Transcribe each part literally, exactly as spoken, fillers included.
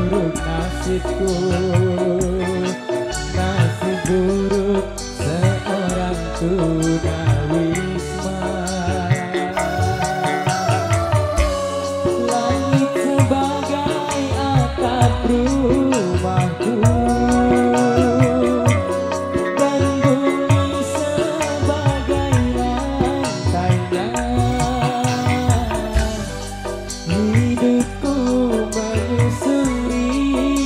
buruk nasibku, nasib buruk seorang tunawisma. Langit sebagai atap rumahku, dan bumi sebagai lantainya. Hidupku menyusuri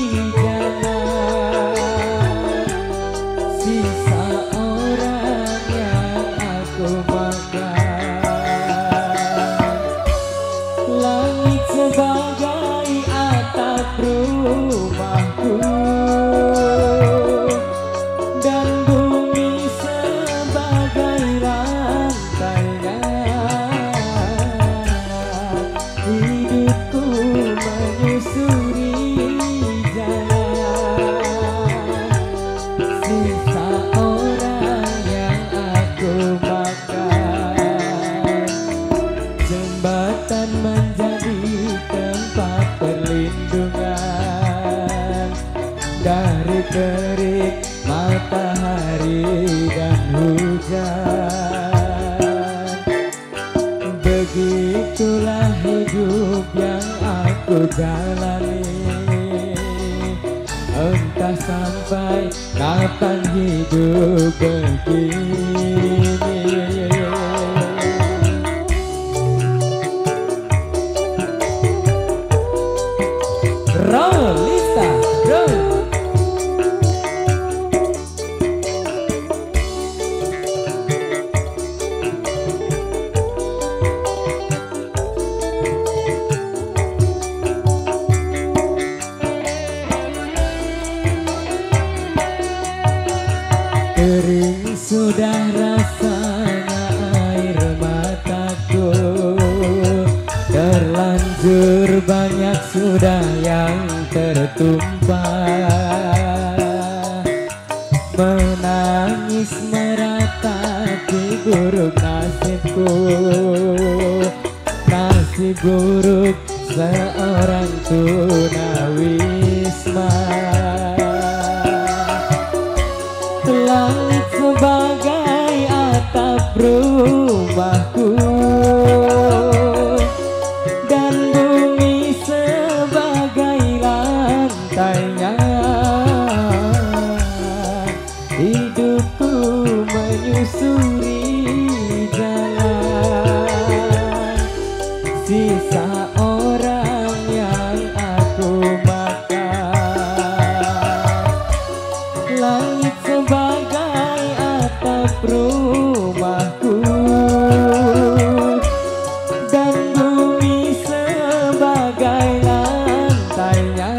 jalan, sisa orang yang aku makan. Langit sebagai atap rumahku, dan bumi sebagai lantainya. Hidupku menyusuri jalan, sisa orang yang aku makan. Jembatan menjadi tempat perlindungan dari terik matahari dan hujan. Begitulah hidup yang aku jalani, entah sampai kapan hidup begini. Rolista, bro. Kering sudah rasanya air mataku, terlanjur banyak sudah yang tertumpah. Menangis meratapi buruk nasibku, nasib buruk seorang tunawisma. Langit sebagai atap rumahku, dan bumi sebagai lantainya. Hidupku menyusuri jalan, sisa orang yang aku makan. Langit sebagai atap rumahku, dan bumi sebagai lantainya.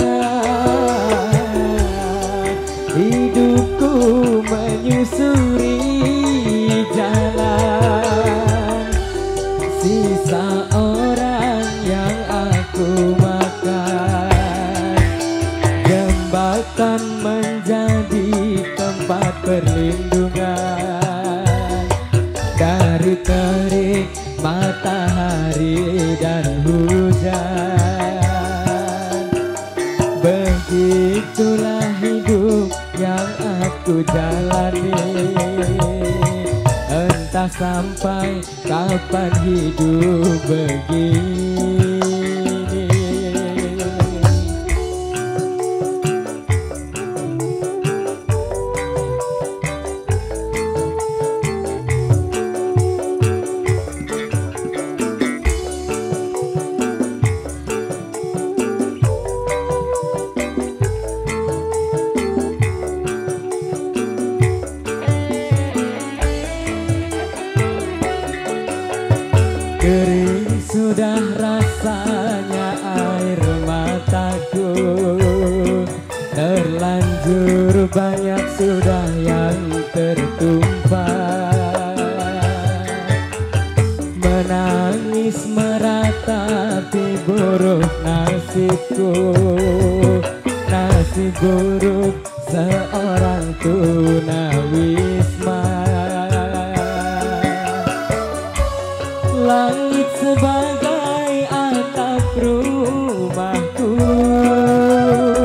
Hidupku menyusuri jalan, sisa orang yang aku makan. Jembatan menjadi tempat perlindungan dari terik matahari dan hujan. Begitulah hidup yang aku jalani, entah sampai kapan hidup begini. Kering sudah rasanya air mataku, terlanjur banyak sudah yang tertumpah. Menangis meratapi buruk nasibku, nasib buruk seorang tunawisma. Langit sebagai atap rumahku,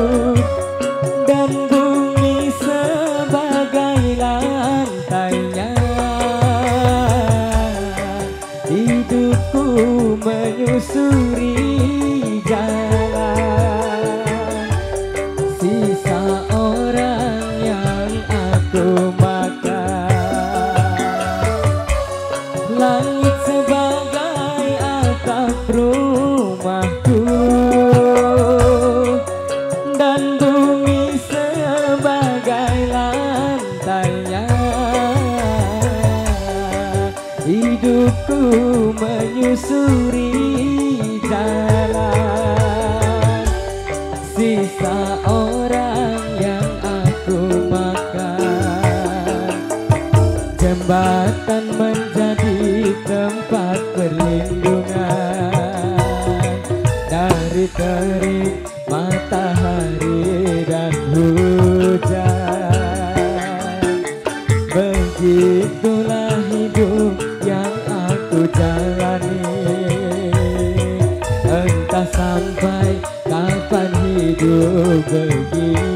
menyusuri jalan, sisa orang yang aku makan. Jembatan menjadi tempat perlindungan dari terik matahari dan hujan. Begitulah hidup yang aku jalani, entah sampai kapan hidup begini.